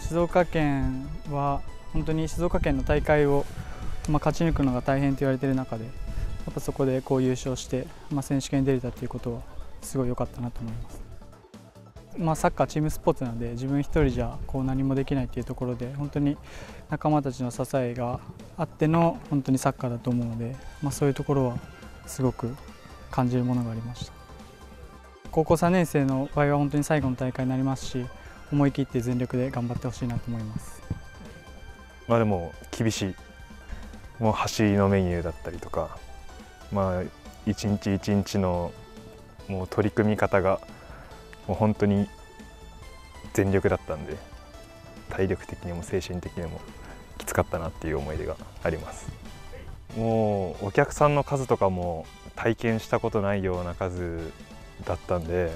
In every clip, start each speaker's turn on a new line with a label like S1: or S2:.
S1: 静岡県は本当に静岡県の大会を、勝ち抜くのが大変と言われている中で、やっぱそこで優勝して、選手権に出れたということはすごい良かったなと思います。サッカーチームスポーツなので、自分一人じゃ何もできないというところで、本当に仲間たちの支えがあっての本当にサッカーだと思うので、そういうところはすごく感じるものがありました。高校3年生の場合は本当に最後の大会になりますし、思い切って全力で頑張ってほしいなと思います。
S2: でも厳しい、もう走りのメニューだったりとか、一日一日のもう取り組み方がもう本当に全力だったんで、体力的にも精神的にもきつかったなっていう思い出があります。もうお客さんの数とかも体験したことないような数だったんで、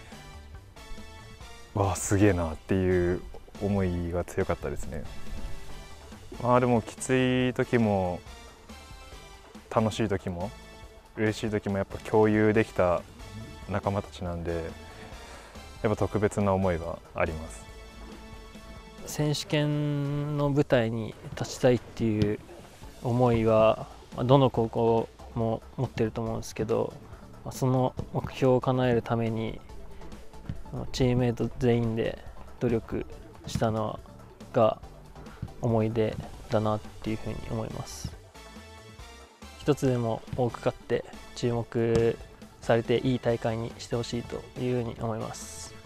S2: わあすげえなっていう思いが強かったですね。でもきつい時も楽しい時も嬉しい時もやっぱ共有できた仲間たちなんで、やっぱ特別な思いがあります。
S3: 選手権の舞台に立ちたいっていう思いはどの高校も持ってると思うんですけど、その目標を叶えるためにチームメイト全員で努力したのが思い出だなっていうふうに思います。一つでも多く勝って注目されていい大会にしてほしいというふうに思います。